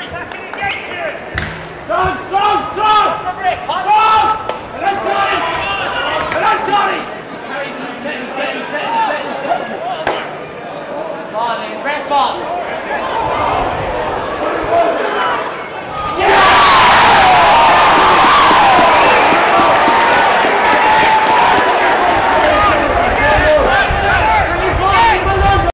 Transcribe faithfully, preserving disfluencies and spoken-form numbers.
Strong, strong, strong! Strong! And I'm sorry! And I'm sorry! Setting, setting, setting, setting, setting. Ball in, red ball.